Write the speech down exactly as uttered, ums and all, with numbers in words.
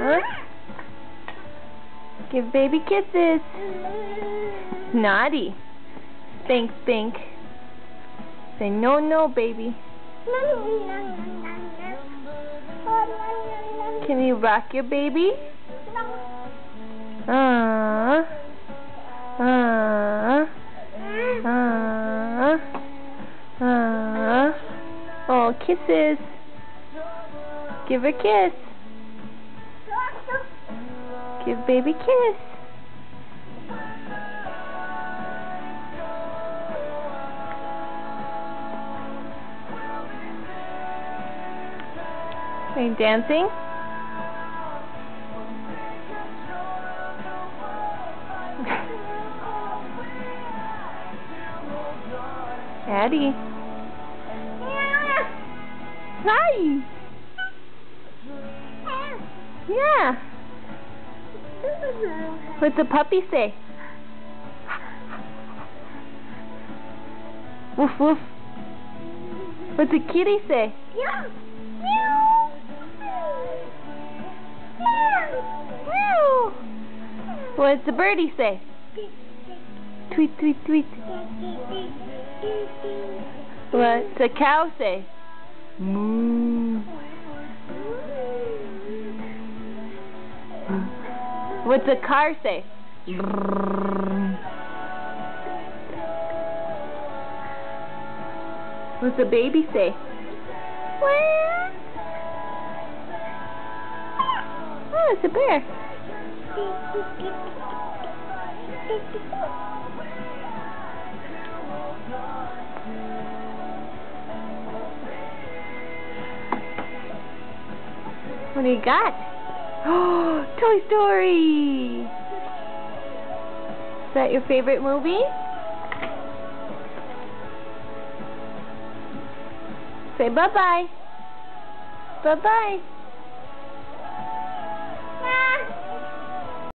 Uh, give baby kisses. Naughty. Spank, spank. Say no, no, baby. Can you rock your baby? Uh, uh, uh, uh. Oh, kisses. Give her a kiss. Give baby a kiss. Are you dancing? Addie. Hi. Yeah. What's the puppy say? Woof woof. What's the kitty say? What's the birdie say? Tweet, tweet, tweet. What's the cow say? Moo. What's the car say? What's the baby say? Oh, it's a bear. What do you got? Oh, Toy Story! Is that your favorite movie? Say bye-bye. Bye-bye.